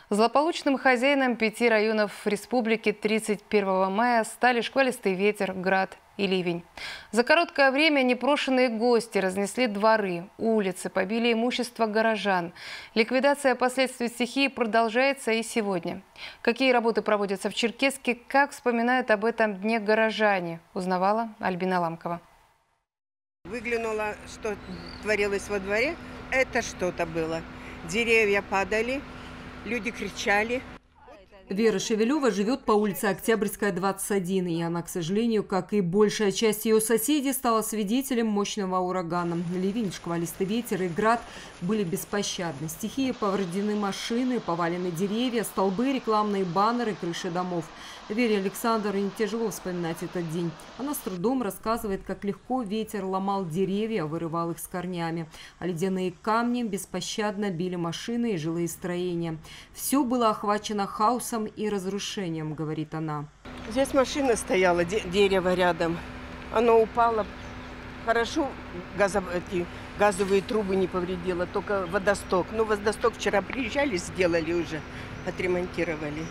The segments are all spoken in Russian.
Злополучным хозяином 5 районов республики 31 мая стали шквалистый ветер, град и ливень. За короткое время непрошенные гости разнесли дворы, улицы, побили имущество горожан. Ликвидация последствий стихии продолжается и сегодня. Какие работы проводятся в Черкесске, как вспоминают об этом дне горожане, узнавала Альбина Ламкова. Выглянула, что творилось во дворе. Это что-то было. Деревья падали, люди кричали. Вера Шевелева живет по улице Октябрьская, 21, и она, к сожалению, как и большая часть ее соседей, стала свидетелем мощного урагана. Ливень, шквалистый ветер и град были беспощадны. Стихии повреждены машины, повалены деревья, столбы, рекламные баннеры, крыши домов. Вере Александровне тяжело вспоминать этот день. Она с трудом рассказывает, как легко ветер ломал деревья, вырывал их с корнями. А ледяные камни беспощадно били машины и жилые строения. Все было охвачено хаосом и разрушением, говорит она. Здесь машина стояла, дерево рядом. Оно упало. Хорошо газовые трубы не повредило, только водосток. Ну, водосток вчера приезжали, сделали уже, отремонтировали.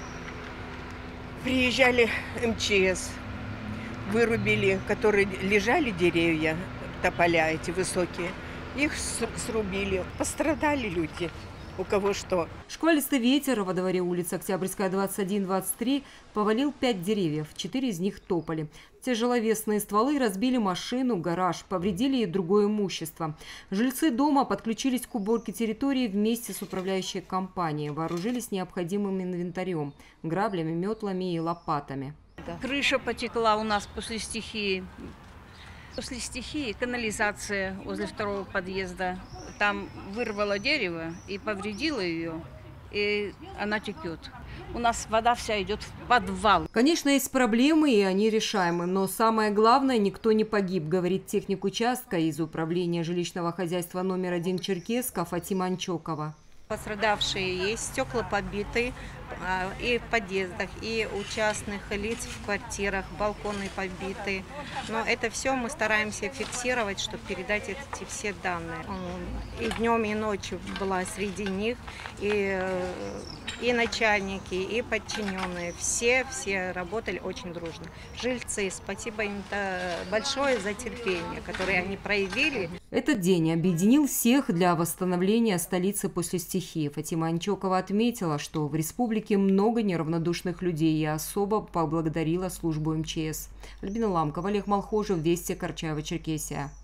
Приезжали МЧС, вырубили, которые лежали деревья, тополя эти высокие, их срубили. Пострадали люди, у кого что. Шквалистый ветер во дворе улицы Октябрьская, 21-23 повалил 5 деревьев, 4 из них тополи. Тяжеловесные стволы разбили машину, гараж, повредили и другое имущество. Жильцы дома подключились к уборке территории вместе с управляющей компанией, вооружились необходимым инвентарем – граблями, метлами и лопатами. Крыша потекла у нас после стихии. После стихии канализация возле второго подъезда. Там вырвало дерево и повредило ее, и она текет. У нас вода вся идет в подвал. Конечно, есть проблемы, и они решаемы. Но самое главное, никто не погиб, говорит техник участка из управления жилищного хозяйства номер 1 Черкесска Фатима Анчокова. Пострадавшие есть, стекла побиты и в подъездах, и у частных лиц в квартирах, балконы побиты. Но это все мы стараемся фиксировать, чтобы передать эти все данные. И днем, и ночью была среди них и начальники, и подчиненные. Все работали очень дружно. Жильцы, спасибо им большое за терпение, которое они проявили. Этот день объединил всех для восстановления столицы после стихии. Фатима Анчокова отметила, что в республике много неравнодушных людей и особо поблагодарила службу МЧС. Альбина Ламкова, Олег Малхожев, Вести, Карачаево-Черкесия.